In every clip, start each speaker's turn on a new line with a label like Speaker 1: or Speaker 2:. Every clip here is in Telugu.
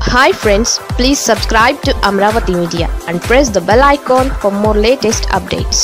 Speaker 1: Hi friends, please subscribe to Amravati Media and press the bell icon for more latest updates.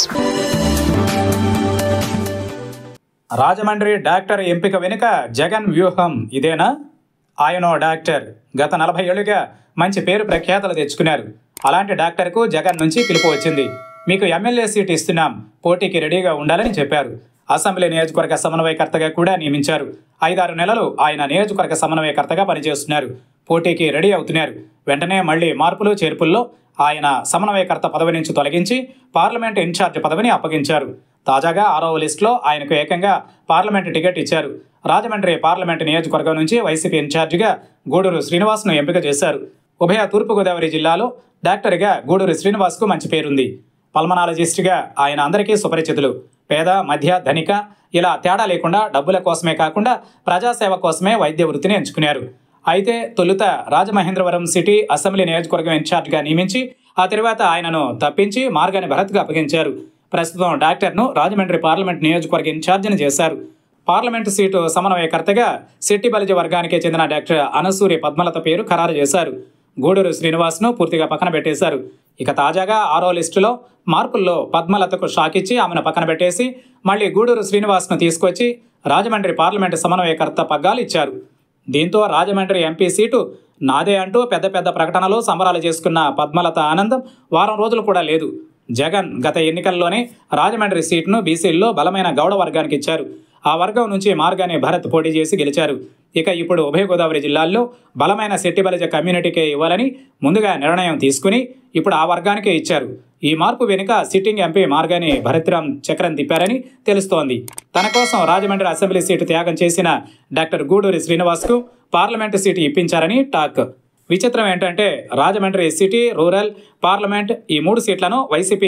Speaker 2: Rajahmundry doctor ఎంపిక వెనుక జగన్ వ్యూహం ఇదేనా? ఆయనో డాక్టర్, గత 40 ఏళ్లుగా మంచి పేరు ప్రఖ్యాతలు తెచ్చుకున్నారు. అలాంటి డాక్టర్కు జగన్ నుంచి పిలుపు వచ్చింది. మీకు ఎమ్మెల్యే సీట్ ఇస్తున్నాం, పోటీకి రెడీగా ఉండాలని చెప్పారు. అసెంబ్లీ నియోజకవర్గ సమన్వయకర్తగా కూడా నియమించారు. 5-6 నెలలు ఆయన నియోజకవర్గ సమన్వయకర్తగా పనిచేస్తున్నారు. పోటీకి రెడీ అవుతున్నారు. వెంటనే మళ్లీ మార్పులు చేర్పుల్లో ఆయన సమన్వయకర్త పదవి నుంచి తొలగించి పార్లమెంట్ ఇన్ఛార్జ్ పదవిని అప్పగించారు. తాజాగా 6వ లిస్టులో ఆయనకు ఏకంగా పార్లమెంటు టికెట్ ఇచ్చారు. రాజమండ్రి పార్లమెంటు నియోజకవర్గం నుంచి వైసీపీ ఇన్ఛార్జిగా గూడూరు శ్రీనివాస్ను ఎంపిక చేశారు. ఉభయ తూర్పుగోదావరి జిల్లాలో డాక్టర్గా గూడూరు శ్రీనివాస్కు మంచి పేరుంది. పల్మనాలజిస్ట్గా ఆయన అందరికీ సుపరిచితులు. పేద, మధ్య, ధనిక ఇలా తేడా లేకుండా డబ్బుల కోసమే కాకుండా ప్రజాసేవ కోసమే వైద్య వృత్తిని ఎంచుకున్నారు. అయితే తొలుత రాజమహేంద్రవరం సిటీ అసెంబ్లీ నియోజకవర్గం ఇన్ఛార్జిగా నియమించి ఆ తర్వాత ఆయనను తప్పించి మార్గాని భరత్కు అప్పగించారు. ప్రస్తుతం డాక్టర్ను రాజమండ్రి పార్లమెంట్ నియోజకవర్గ ఇన్ఛార్జిని చేశారు. పార్లమెంటు సీటు సమన్వయకర్తగా శెట్టి బలిజ వర్గానికి చెందిన డాక్టర్ అనసూరి పద్మలత పేరు ఖరారు చేశారు. గూడూరు శ్రీనివాస్ను పూర్తిగా పక్కన పెట్టేశారు. ఇక తాజాగా 6వ లిస్టులో మార్పుల్లో పద్మలతకు షాక్ ఇచ్చి ఆమెను పక్కన పెట్టేసి మళ్లీ గూడూరు శ్రీనివాస్ను తీసుకొచ్చి రాజమండ్రి పార్లమెంటు సమన్వయకర్త పగ్గాలు ఇచ్చారు. దీంతో రాజమండ్రి ఎంపీ సీటు నాదే అంటూ పెద్ద పెద్ద ప్రకటనలు, సంబరాలు చేసుకున్న పద్మలత ఆనందం వారం రోజులు కూడా లేదు. జగన్ గత ఎన్నికల్లోనే రాజమండ్రి సీటును బీసీల్లో బలమైన గౌడ వర్గానికి ఇచ్చారు. ఆ వర్గం నుంచి మార్గాని భరత్ పోటీ చేసి గెలిచారు. ఇక ఇప్పుడు ఉభయ గోదావరి జిల్లాల్లో బలమైన శెట్టి బలిజ కమ్యూనిటీకే ఇవ్వాలని ముందుగా నిర్ణయం తీసుకుని ఇప్పుడు ఆ వర్గానికే ఇచ్చారు. ఈ మార్పు వెనుక సిట్టింగ్ ఎంపీ మార్గాని భరత్రాం చక్రం తిప్పారని తెలుస్తోంది. తన కోసం రాజమండ్రి అసెంబ్లీ సీటు త్యాగం చేసిన డాక్టర్ గూడూరి శ్రీనివాస్కు పార్లమెంటు సీటు ఇప్పించారని టాక్. విచిత్రం ఏంటంటే రాజమండ్రి సిటీ, రూరల్, పార్లమెంట్ ఈ 3 సీట్లను వైసీపీ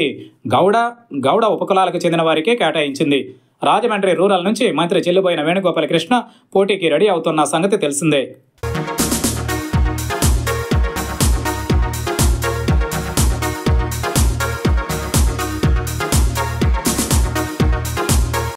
Speaker 2: గౌడ ఉపకులాలకు చెందిన వారికే కేటాయించింది. రాజమండ్రి రూరల్ నుంచి మంత్రి చెల్లుబోయిన వేణుగోపాలకృష్ణ పోటీకి రెడీ అవుతున్న సంగతి తెలిసిందే.